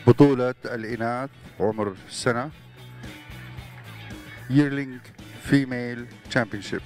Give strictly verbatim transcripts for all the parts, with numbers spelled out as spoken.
بطولة الإناث عمر سنة Yearling Female Championship.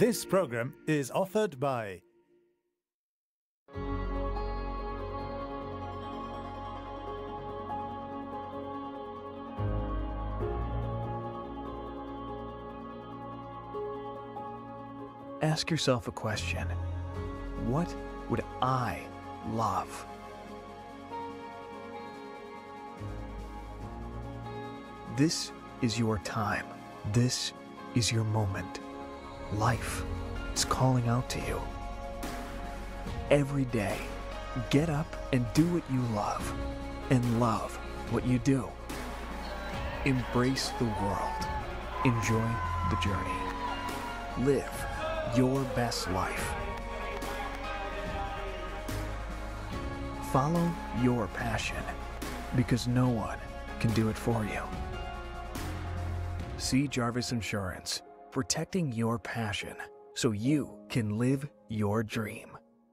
This program is offered by Ask yourself a question. What would I love? This is your time. This is your moment. Life is calling out to you. Every day, get up and do what you love, and love what you do. Embrace the world. Enjoy the journey. Live your best life. Follow your passion, because no one can do it for you. See Jarvis Insurance, protecting your passion so you can live your dream.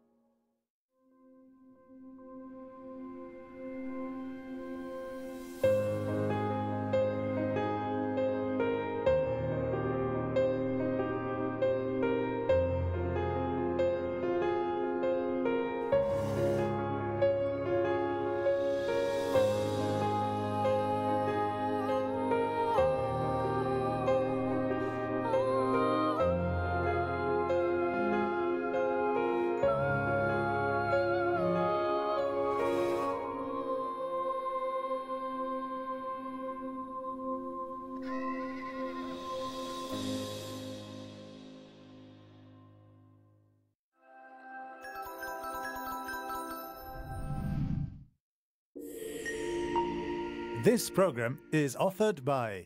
This program is offered by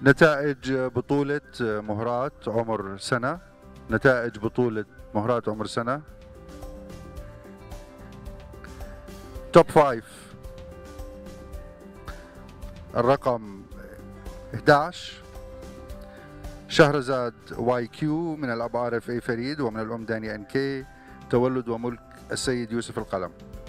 نتائج بطولة مهرات عمر سنة. نتائج بطولة مهرات عمر سنة. توب فايف. الرقم إحدى عشر شهرزاد واي كيو من الأب ار اف اي فريد ومن الأم دانيا ان كي. تولد وملك السيد يوسف القلم.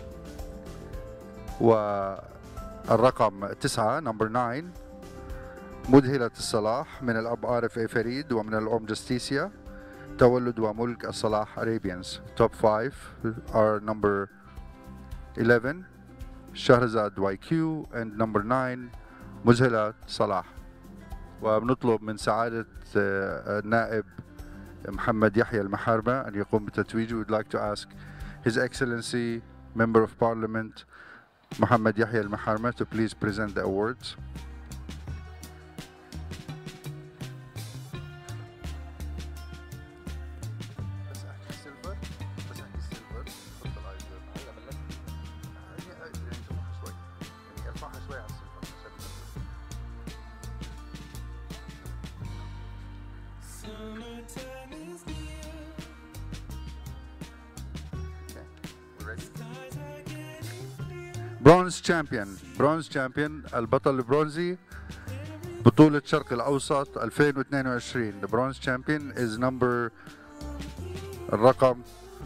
والرقم تسعة نمبر تسعة مذهلة الصلاح من الأب ار اف اي فريد ومن الأم جستيسيا. تولد وملك الصلاح Arabians. Top five are number eleven شهرزاد واي كيو and number nine مذهلة صلاح. وبنطلب من سعادة النائب محمد يحيى المحارمة أن يقوم بتتويجه. We'd like to ask His Excellency Member of Parliament محمد يحيى المحارمة to please present the awards. برونز تشامبيون. برونز تشامبيون البطل البرونزي بطولة الشرق الأوسط ألفين واثنين وعشرين. The bronze champion is number الرقم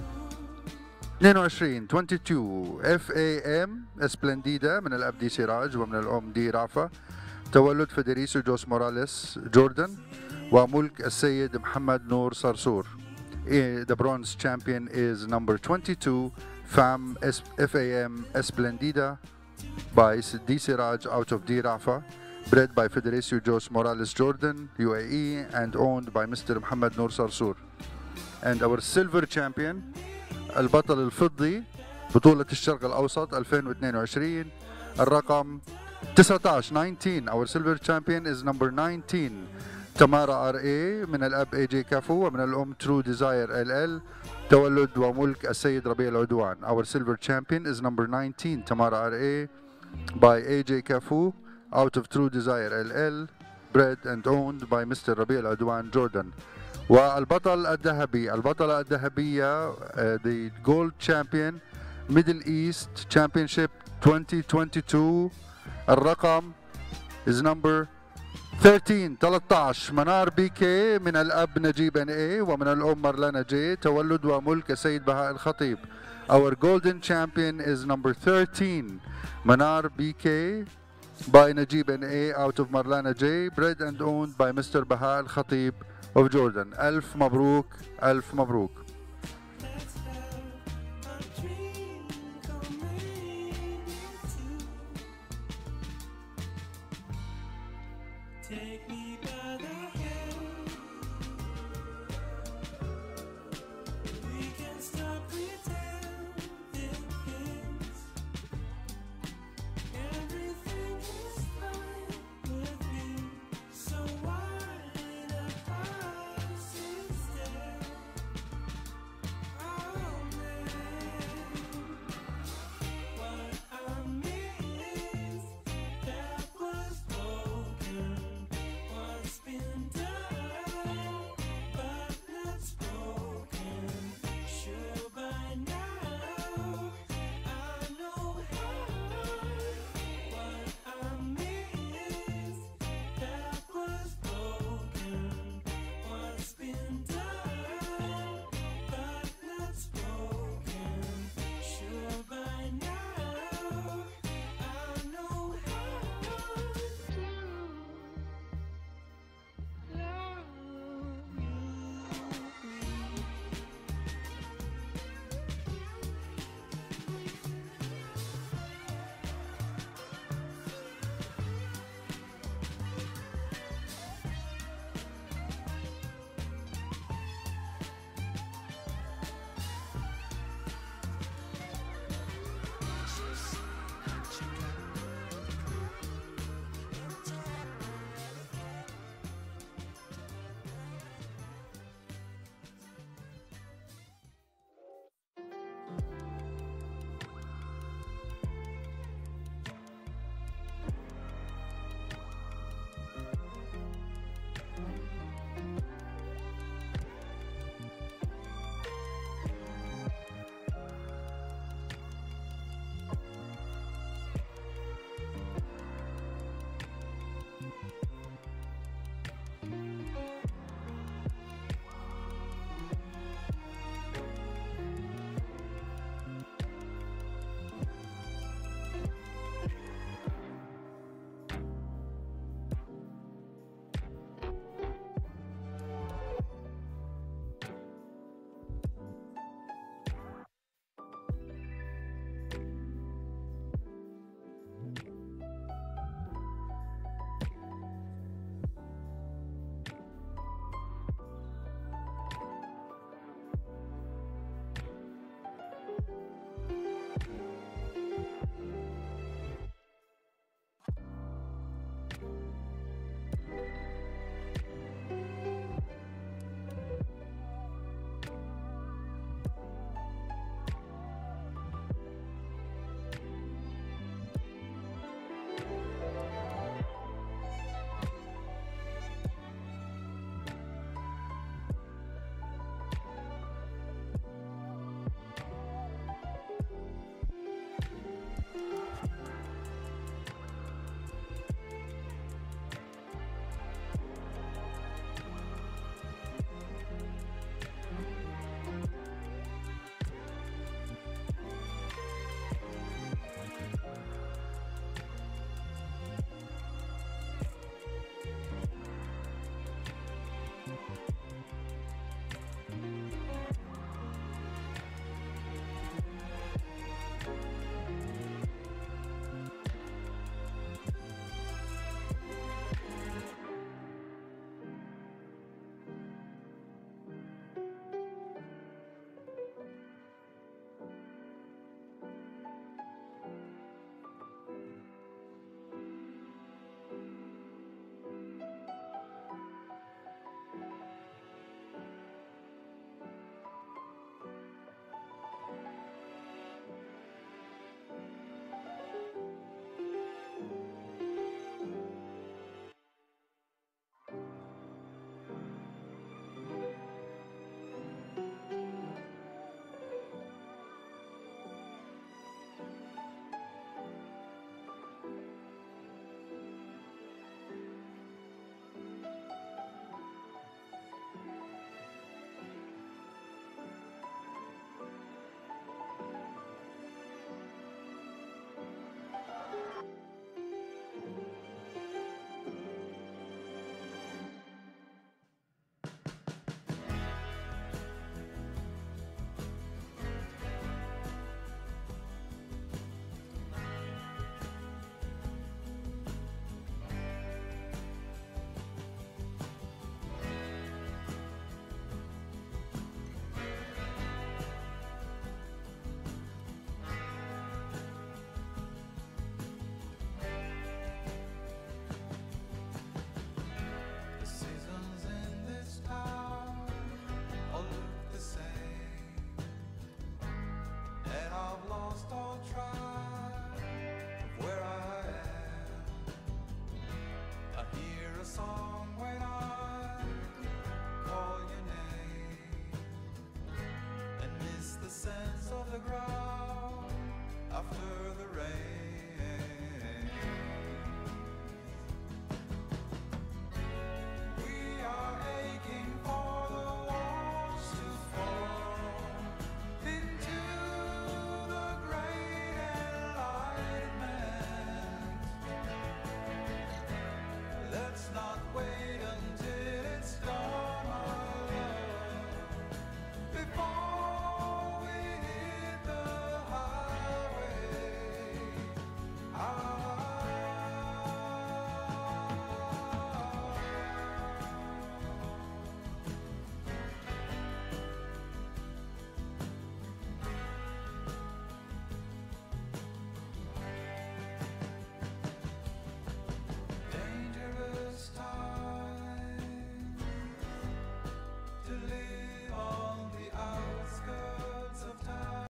اثنين وعشرين اثنين وعشرين اف اي ام اسبلنديدا من الأب دي سراج ومن الأم دي رافا. تولد فيدريسو جوس موراليس جوردن وملك السيد محمد نور صرصور. The bronze champion is number twenty-two Fam F A M Esplendida by D. Siraj out of D. Rafa, bred by Federico Jos Morales Jordan, U A E, and owned by Mister Muhammad Noor Sarsour. And our silver champion, البطل الفضي بطولة الشرق الأوسط ألفين واثنين وعشرين الرقم تسعة عشر nineteen. Our silver champion is number nineteen تمارا ار اي من الأب اي جي كافو ومن الأم ترو ديزاير ال ال. تولد وملك السيد ربيع العدوان. Our silver champion is number nineteen Tamara R A by A J Kafu out of True Desire L L, bred and owned by Mister ربيع العدوان Jordan. والبطل الذهبي البطلة الذهبية uh, the gold champion Middle East Championship twenty twenty-two الرقم is number ثلاثة عشر ثلاثة عشر منار بي كي من الأب نجيب ان اي ومن الأم مرلانا جي. تولد وملك السيد بهاء الخطيب. Our golden champion is number thirteen منار بي كي by نجيب ان اي out of مرلانا جي, bred and owned by Mister بهاء الخطيب of Jordan. ألف مبروك ألف مبروك. Take me by the hand. We can stop pretending things. Everything is fine with me. So why not us instead? Oh man, what I mean is that was broken. the ground after the rain.